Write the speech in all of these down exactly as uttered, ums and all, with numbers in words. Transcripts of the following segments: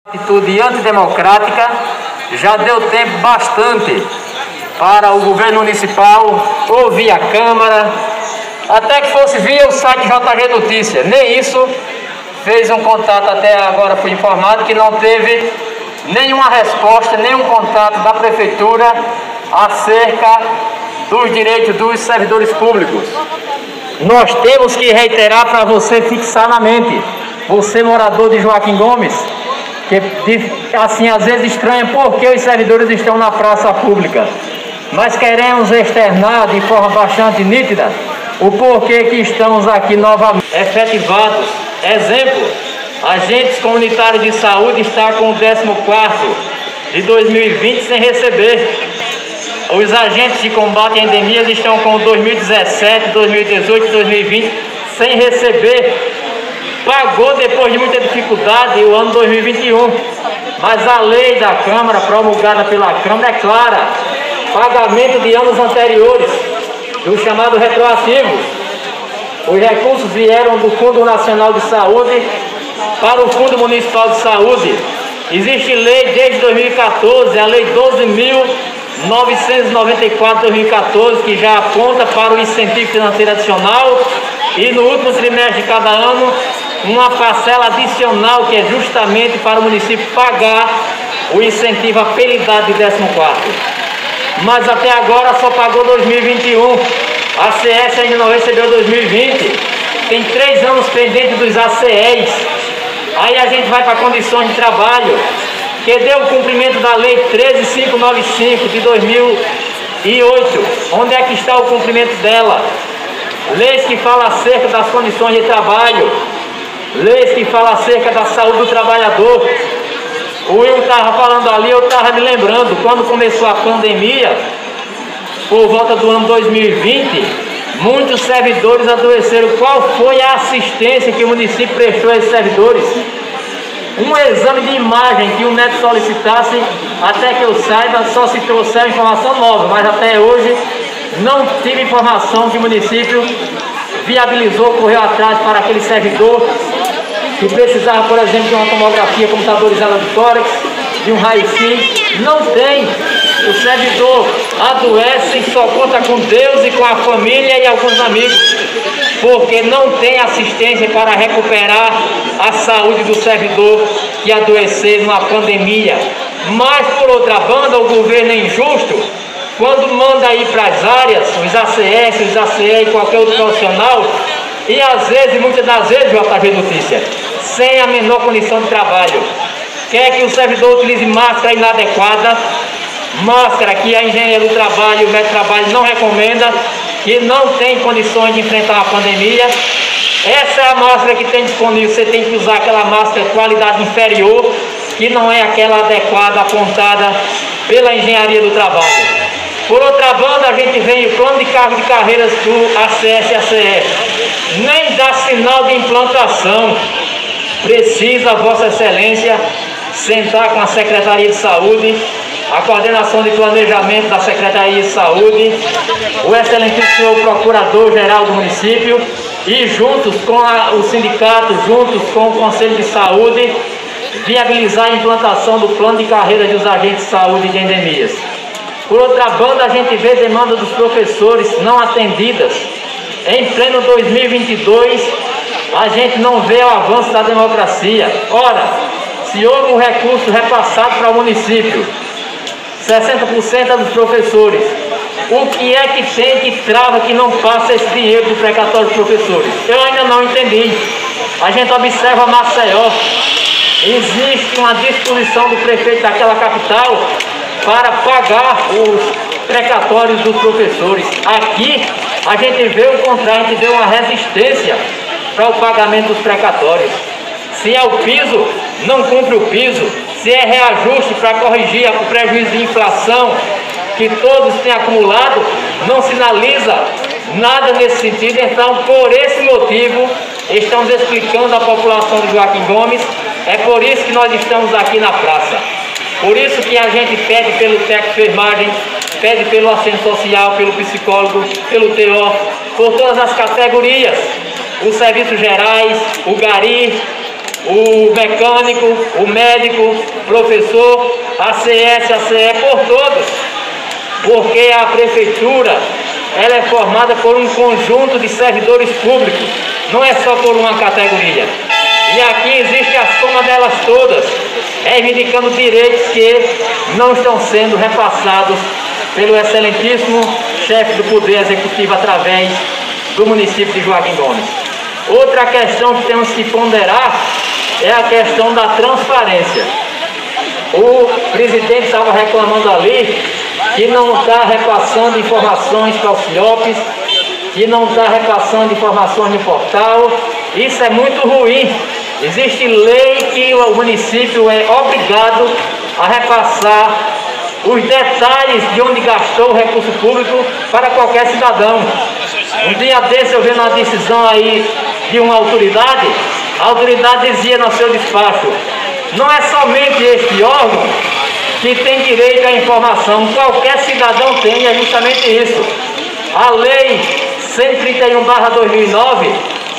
Atitude antidemocrática, já deu tempo bastante para o governo municipal ou via Câmara, até que fosse via o site J G Notícia. Nem isso fez um contato, até agora fui informado que não teve nenhuma resposta, nenhum contato da Prefeitura acerca dos direitos dos servidores públicos. Nós temos que reiterar para você fixar na mente, você morador de Joaquim Gomes, que assim às vezes estranha por que os servidores estão na praça pública. Nós queremos externar de forma bastante nítida o porquê que estamos aqui novamente efetivados. Exemplo, agentes comunitários de saúde está com o décimo quarto de dois mil e vinte sem receber. Os agentes de combate a endemias estão com dois mil e dezessete, dois mil e dezoito e dois mil e vinte sem receber. Pagou depois de muita dificuldade o ano dois mil e vinte e um, mas a lei da Câmara, promulgada pela Câmara, é clara: pagamento de anos anteriores, do chamado retroativo. Os recursos vieram do Fundo Nacional de Saúde para o Fundo Municipal de Saúde. Existe lei desde dois mil e quatorze, a Lei doze mil novecentos e noventa e quatro de dois mil e quatorze, que já aponta para o incentivo financeiro adicional e no último trimestre de cada ano uma parcela adicional, que é justamente para o município pagar o incentivo à peridade de décimo quarto. Mas até agora só pagou dois mil e vinte e um, a C S ainda não recebeu dois mil e vinte, tem três anos pendentes dos A C Es. Aí a gente vai para condições de trabalho, que deu o cumprimento da Lei treze mil quinhentos e noventa e cinco de dois mil e oito. Onde é que está o cumprimento dela? Leis que falam acerca das condições de trabalho, leis que falam acerca da saúde do trabalhador. O Will estava falando ali, eu estava me lembrando, quando começou a pandemia, por volta do ano dois mil e vinte, muitos servidores adoeceram. Qual foi a assistência que o município prestou a esses servidores? Um exame de imagem que o médico solicitasse, até que eu saiba, só se trouxer informação nova, mas até hoje não tive informação que o município viabilizou, correu atrás para aquele servidor que precisava, por exemplo, de uma tomografia computadorizada de tórax, de um raio-x. Não tem. O servidor adoece e só conta com Deus e com a família e alguns amigos, porque não tem assistência para recuperar a saúde do servidor que adoecer numa pandemia. Mas, por outra banda, o governo é injusto quando manda ir para as áreas, os A C S, os A C E e qualquer outro profissional, e às vezes, muitas das vezes, J G Notícia, sem a menor condição de trabalho. Quer que o servidor utilize máscara inadequada, máscara que a engenharia do trabalho e o médico do trabalho não recomenda, que não tem condições de enfrentar a pandemia. Essa é a máscara que tem disponível, você tem que usar aquela máscara de qualidade inferior, que não é aquela adequada, apontada pela engenharia do trabalho. Por outra banda, a gente vem o plano de cargo de carreiras do A C S e A C E. Nem dá sinal de implantação. Precisa, Vossa Excelência, sentar com a Secretaria de Saúde, a coordenação de planejamento da Secretaria de Saúde, o excelentíssimo Procurador-Geral do município, e juntos com a, o sindicato, juntos com o Conselho de Saúde, viabilizar a implantação do plano de carreira dos agentes de saúde de endemias. Por outra banda, a gente vê demanda dos professores não atendidas. Em pleno dois mil e vinte e dois, a gente não vê o avanço da democracia. Ora, se houve um recurso repassado para o município, sessenta por cento é dos professores, o que é que tem que trava que não passa esse dinheiro do precatório dos professores? Eu ainda não entendi. A gente observa Maceió, existe uma disposição do prefeito daquela capital para pagar os precatórios dos professores. Aqui a gente vê o contrário, a gente vê uma resistência para o pagamento dos precatórios. Se é o piso, não cumpre o piso. Se é reajuste para corrigir o prejuízo de inflação que todos têm acumulado, não sinaliza nada nesse sentido. Então, por esse motivo, estamos explicando à população de Joaquim Gomes. É por isso que nós estamos aqui na praça. Por isso que a gente pede pelo técnico de enfermagem, pede pelo assistente social, pelo psicólogo, pelo T O, por todas as categorias, os serviços gerais, o Gari, o mecânico, o médico, professor, a C S, a C E, por todos. Porque a prefeitura, ela é formada por um conjunto de servidores públicos, não é só por uma categoria. E aqui existe a soma delas todas, reivindicando direitos que não estão sendo repassados pelo excelentíssimo chefe do Poder Executivo através do município de Joaquim Gomes. Outra questão que temos que ponderar é a questão da transparência. O presidente estava reclamando ali que não está repassando informações para os filhopes, que não está repassando informações no portal. Isso é muito ruim. Existe lei que o município é obrigado a repassar os detalhes de onde gastou o recurso público para qualquer cidadão. Um dia desse eu vi uma decisão aí de uma autoridade, a autoridade dizia no seu despacho: não é somente este órgão que tem direito à informação, qualquer cidadão tem, é justamente isso. A lei cento e trinta e um barra dois mil e nove,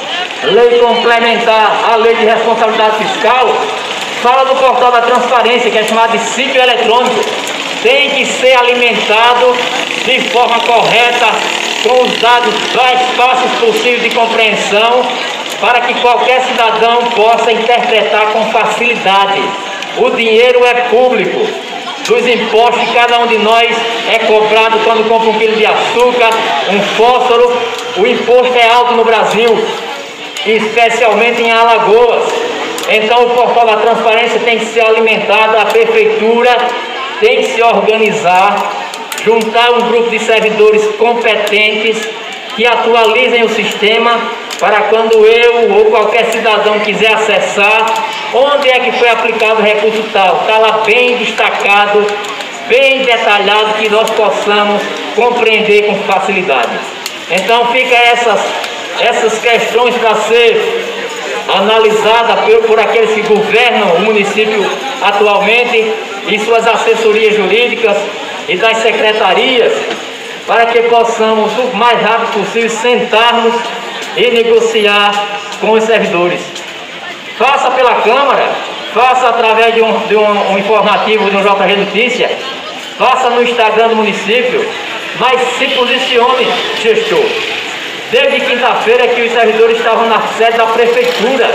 lei complementar à lei de responsabilidade fiscal, fala do portal da transparência, que é chamado de sítio eletrônico. Tem que ser alimentado de forma correta, com os dados mais fáceis possíveis de compreensão, para que qualquer cidadão possa interpretar com facilidade. O dinheiro é público, dos impostos que cada um de nós é cobrado quando compra um quilo de açúcar, um fósforo. O imposto é alto no Brasil, especialmente em Alagoas. Então o portal da transparência tem que ser alimentado, a prefeitura tem que se organizar, juntar um grupo de servidores competentes que atualizem o sistema, para quando eu ou qualquer cidadão quiser acessar onde é que foi aplicado o recurso tal, está lá bem destacado, bem detalhado, que nós possamos compreender com facilidade. Então fica essas, essas questões para ser analisada por, por aqueles que governam o município atualmente e suas assessorias jurídicas e das secretarias, para que possamos o mais rápido possível sentarmos e negociar com os servidores. Faça pela Câmara, faça através de um, de um, um informativo do J G Notícia, faça no Instagram do município, mas se posicione, gestor. Desde quinta-feira que os servidores estavam na sede da prefeitura.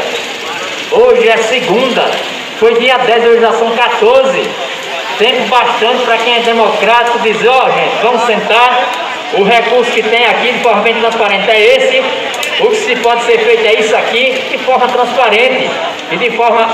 Hoje é segunda, foi dia dez, hoje já são quatorze. Tempo bastante para quem é democrático dizer: ó, oh, gente, vamos sentar, o recurso que tem aqui de forma bem transparente é esse, o que se pode ser feito é isso aqui, de forma transparente e de forma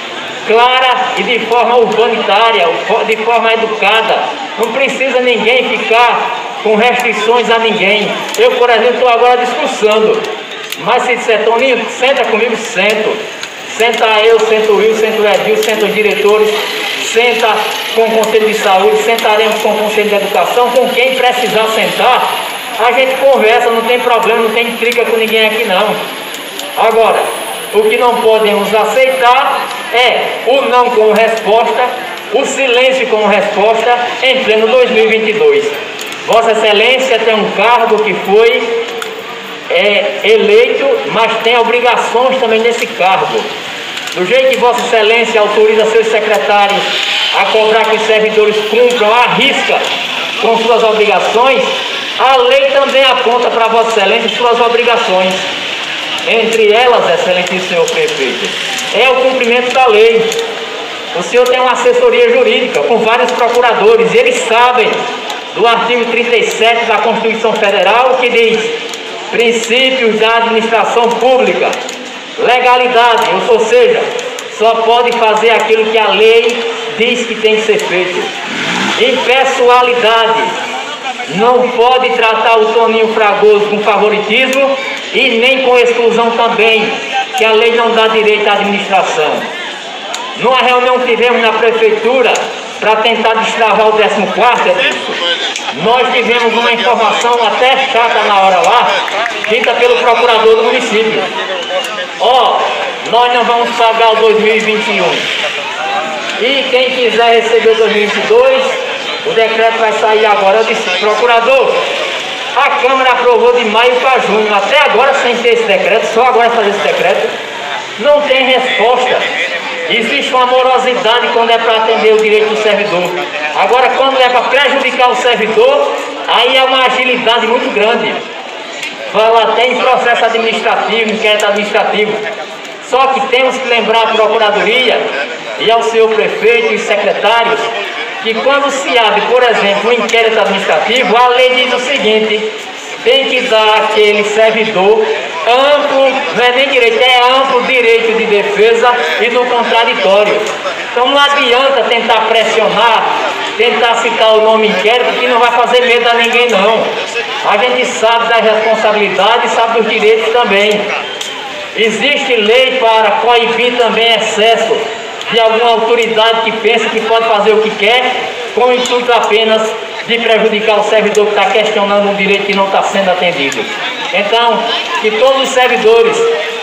clara e de forma urbanitária, de forma educada. Não precisa ninguém ficar com restrições a ninguém. Eu, por exemplo, estou agora discursando, mas se disser: Toninho, senta comigo, sento. Senta eu, senta o Will, senta o Edil, senta os diretores, senta com o Conselho de Saúde, sentaremos com o Conselho de Educação, com quem precisar sentar, a gente conversa, não tem problema, não tem intriga com ninguém aqui não. Agora, o que não podemos aceitar é o não como resposta, o silêncio como resposta em pleno dois mil e vinte e dois. Vossa Excelência tem um cargo que foi é, eleito, mas tem obrigações também nesse cargo. Do jeito que Vossa Excelência autoriza seus secretários a cobrar que os servidores cumpram à risca com suas obrigações, a lei também aponta para Vossa Excelência suas obrigações. Entre elas, Excelentíssimo Senhor Prefeito, é o cumprimento da lei. O senhor tem uma assessoria jurídica com vários procuradores, e eles sabem do artigo trinta e sete da Constituição Federal, que diz: princípios da administração pública, legalidade, ou seja, só pode fazer aquilo que a lei diz que tem que ser feito. Impessoalidade, não pode tratar o Toninho Fragoso com favoritismo e nem com exclusão também, que a lei não dá direito à administração. Numa reunião que tivemos na prefeitura para tentar destravar o décimo quarto, nós tivemos uma informação até chata na hora lá, dita pelo procurador do município. Ó, oh, nós não vamos pagar o dois mil e vinte e um. E quem quiser receber dois mil e vinte e dois, o decreto vai sair agora. Eu disse: procurador, a Câmara aprovou de maio para junho, até agora sem ter esse decreto, só agora fazer esse decreto. não tem resposta. Existe uma morosidade quando é para atender o direito do servidor. Agora, quando é para prejudicar o servidor, aí é uma agilidade muito grande. Fala até em processo administrativo, inquérito administrativo. Só que temos que lembrar à Procuradoria e ao senhor prefeito e secretários que quando se abre, por exemplo, um inquérito administrativo, a lei diz o seguinte: tem que dar àquele servidor amplo, não é nem direito, é amplo direito de defesa e do contraditório. Então não adianta tentar pressionar, tentar citar o nome inquérito, que não vai fazer medo a ninguém não. A gente sabe das responsabilidades, sabe dos direitos também. Existe lei para coibir também excesso de alguma autoridade que pensa que pode fazer o que quer, com o intuito apenas de prejudicar o servidor que está questionando um direito que não está sendo atendido. Então, que todos os servidores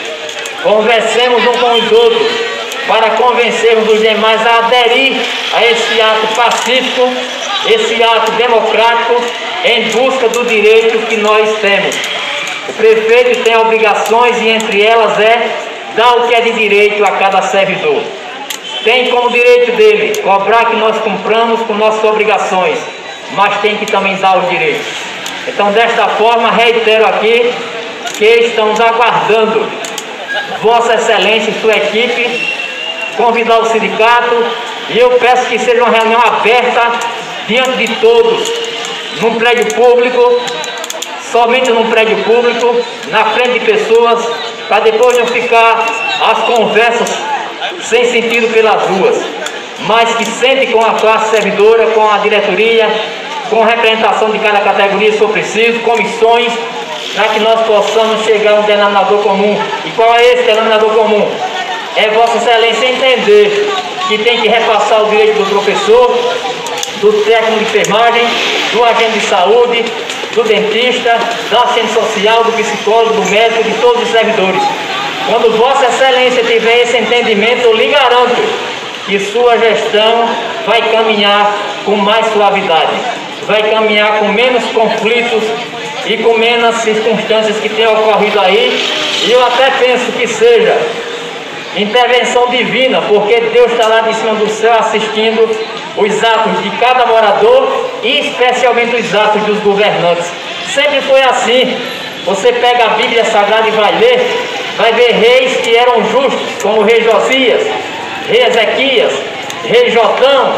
conversemos uns com os outros para convencermos os demais a aderir a esse ato pacífico, esse ato democrático em busca do direito que nós temos. O prefeito tem obrigações e entre elas é dar o que é de direito a cada servidor. Tem como direito dele cobrar que nós cumpramos com nossas obrigações, mas tem que também dar os direitos. Então, desta forma, reitero aqui que estamos aguardando Vossa Excelência e sua equipe convidar o sindicato, e eu peço que seja uma reunião aberta diante de todos, num prédio público, somente num prédio público, na frente de pessoas, para depois não ficar as conversas sem sentido pelas ruas, mas que sente com a classe servidora, com a diretoria, com representação de cada categoria, se for preciso, comissões, para que nós possamos chegar a um denominador comum. E qual é esse denominador comum? É Vossa Excelência entender que tem que repassar o direito do professor, do técnico de enfermagem, do agente de saúde, do dentista, da assistente social, do psicólogo, do médico, de todos os servidores. Quando Vossa Excelência tiver esse entendimento, eu lhe garanto que sua gestão vai caminhar com mais suavidade, vai caminhar com menos conflitos e com menos circunstâncias que têm ocorrido aí. E eu até penso que seja intervenção divina, porque Deus está lá de cima do céu assistindo os atos de cada morador e especialmente os atos dos governantes. Sempre foi assim. Você pega a Bíblia Sagrada e vai ler, vai ver reis que eram justos, como o rei Josias, rei Ezequias, rei Jotão,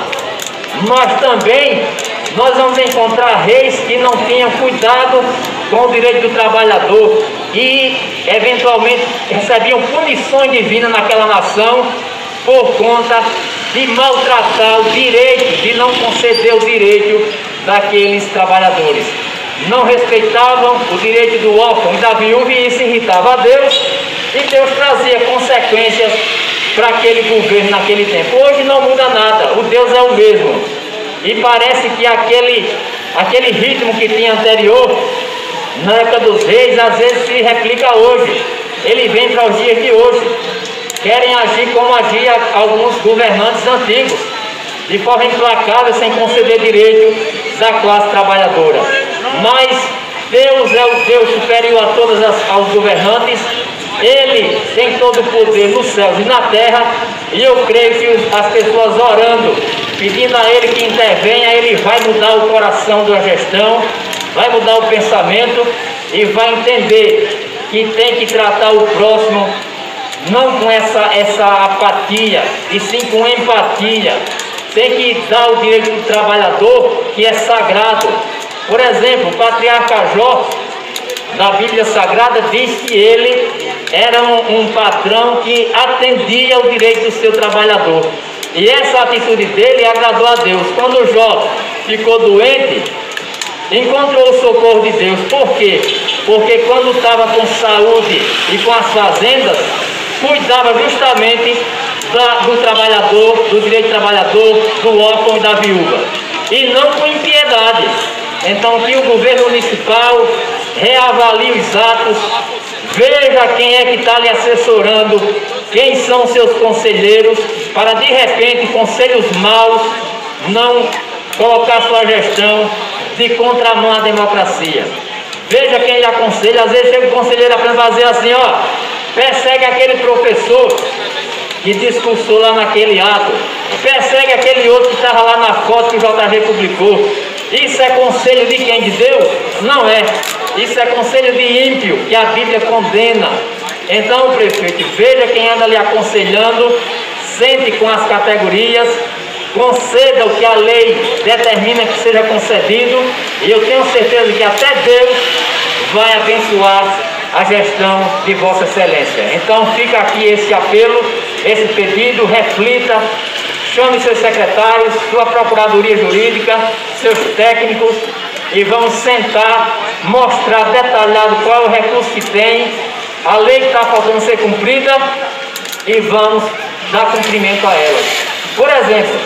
mas também nós vamos encontrar reis que não tinham cuidado com o direito do trabalhador e eventualmente recebiam punições divinas naquela nação por conta de maltratar o direito, de não conceder o direito daqueles trabalhadores. Não respeitavam o direito do órfão e da viúva, e isso irritava a Deus, e Deus trazia consequências para aquele governo naquele tempo. Hoje não muda nada, o Deus é o mesmo, e parece que aquele, aquele ritmo que tinha anterior, na época dos reis, às vezes se replica hoje. Ele vem para os dias de hoje. Querem agir como agiam alguns governantes antigos, de forma implacável, sem conceder direito da classe trabalhadora. Mas Deus é o Deus superior a todos os governantes. Ele tem todo o poder nos céus e na terra, e eu creio que as pessoas orando, pedindo a Ele que intervenha, Ele vai mudar o coração da gestão, vai mudar o pensamento e vai entender que tem que tratar o próximo não com essa, essa apatia, e sim com empatia. Tem que dar o direito do trabalhador, que é sagrado. Por exemplo, o patriarca Jó, na Bíblia Sagrada, diz que ele era um, um patrão que atendia o direito do seu trabalhador. E essa atitude dele agradou a Deus. Quando Jó ficou doente, encontrou o socorro de Deus. Por quê? Porque quando estava com saúde e com as fazendas, cuidava justamente da, do trabalhador, do direito do trabalhador, do órfão e da viúva. E não com impiedade. Então que o governo municipal reavalie os atos, veja quem é que está lhe assessorando, quem são seus conselheiros, para de repente conselhos maus não colocar sua gestão de contramão à democracia. Veja quem lhe aconselha. Às vezes chega o conselheiro apenas fazer assim, ó, persegue aquele professor que discursou lá naquele ato, persegue aquele outro que estava lá na foto que o J G publicou. Isso é conselho de quem? De Deus? Não é. Isso é conselho de ímpio, que a Bíblia condena. Então, prefeito, veja quem anda lhe aconselhando, sente com as categorias, conceda o que a lei determina que seja concedido, e eu tenho certeza que até Deus vai abençoar a gestão de Vossa Excelência. Então fica aqui esse apelo, esse pedido, reflita, chame seus secretários, sua procuradoria jurídica, seus técnicos, e vamos sentar, mostrar detalhado qual é o recurso que tem, a lei que está faltando ser cumprida, e vamos dar cumprimento a ela. Por exemplo,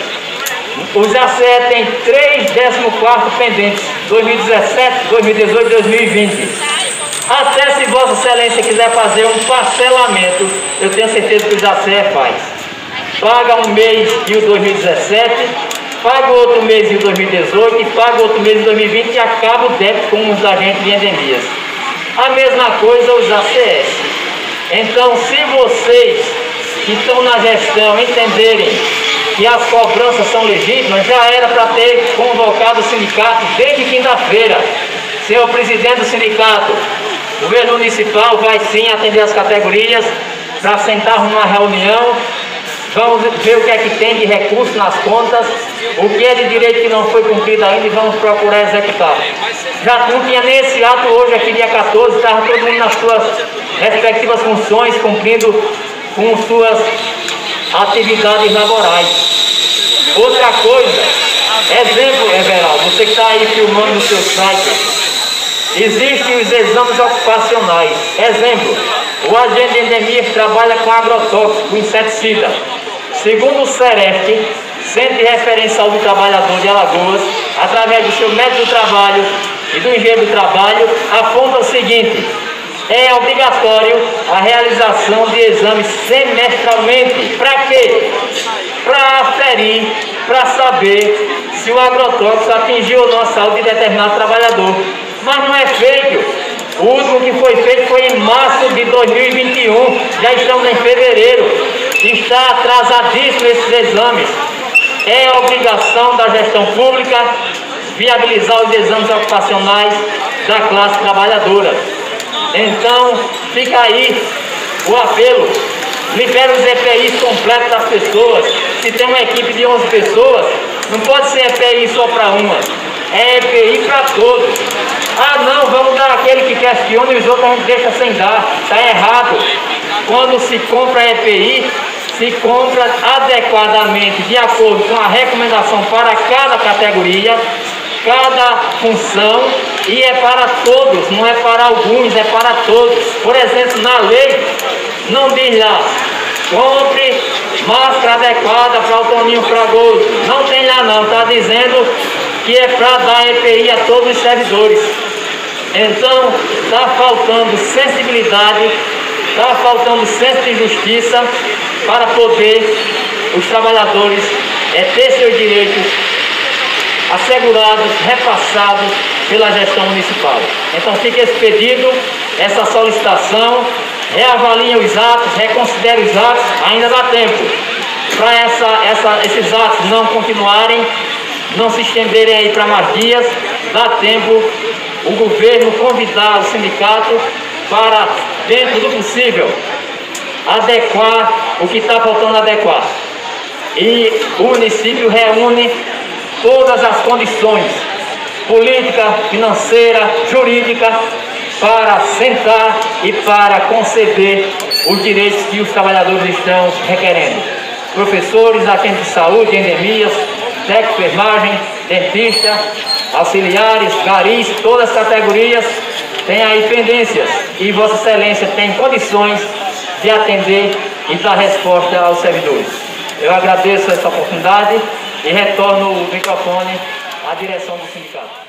o J C E tem três décimo quarto pendentes, dois mil e dezessete, dois mil e dezoito e dois mil e vinte. Até se Vossa Excelência quiser fazer um parcelamento, eu tenho certeza que o J C E faz. Paga um mês e o dois mil e dezessete, paga outro mês e o dois mil e dezoito, e paga outro mês e dois mil e vinte, e acaba o débito com os agentes de endemias. A mesma coisa os A C S. Então, se vocês que estão na gestão entenderem que as cobranças são legítimas, já era para ter convocado o sindicato desde quinta-feira. Senhor presidente do sindicato, o governo municipal vai sim atender as categorias para sentar numa reunião, vamos ver o que é que tem de recurso nas contas, o que é de direito que não foi cumprido ainda, e vamos procurar executar. Já não tinha nem esse ato hoje, aqui dia quatorze, estava todo mundo nas suas respectivas funções, cumprindo com suas atividades laborais. Outra coisa, exemplo, Everaldo, você que está aí filmando no seu site, existem os exames ocupacionais. Exemplo, o agente de endemias trabalha com agrotóxico, inseticida. Segundo o Sereste, Centro de Referência ao Trabalhador de Alagoas, através do seu método do trabalho e do engenheiro do trabalho, aponta o seguinte: é obrigatório a realização de exames semestralmente. Para quê? Para aferir, para saber se o agrotóxico atingiu ou não a saúde de determinado trabalhador. Mas não é feito. O último que foi feito foi em março de dois mil e vinte e um. Já estamos em fevereiro. Está atrasadíssimo esses exames. É obrigação da gestão pública viabilizar os exames ocupacionais da classe trabalhadora. Então, fica aí o apelo, libera os E P Is completos das pessoas. Se tem uma equipe de onze pessoas, não pode ser E P I só para uma, é E P I para todos. Ah não, vamos dar aquele que questiona e os outros a gente deixa sem dar, está errado. Quando se compra E P I, se compra adequadamente, de acordo com a recomendação para cada categoria, cada função, e é para todos, não é para alguns, é para todos. Por exemplo, na lei, não diz lá, compre máscara adequada para o Toninho Fragoso. Não tem lá não, está dizendo que é para dar E P I a todos os servidores. Então, está faltando sensibilidade, está faltando senso de justiça para poder os trabalhadores é, ter seus direitos assegurados, repassados pela gestão municipal. Então fica esse pedido, essa solicitação, reavalie os atos, reconsidere os atos, ainda dá tempo para essa, essa, esses atos não continuarem, não se estenderem aí para mais dias, dá tempo o governo convidar o sindicato para, dentro do possível, adequar o que está faltando adequar. E o município reúne todas as condições política, financeira, jurídica para sentar e para conceder os direitos que os trabalhadores estão requerendo. Professores, agentes de saúde, endemias, técnico de enfermagem, dentista, auxiliares, garis, todas as categorias têm aí pendências e Vossa Excelência tem condições de atender e dar resposta aos servidores. Eu agradeço essa oportunidade e retorno o microfone à direção do sindicato.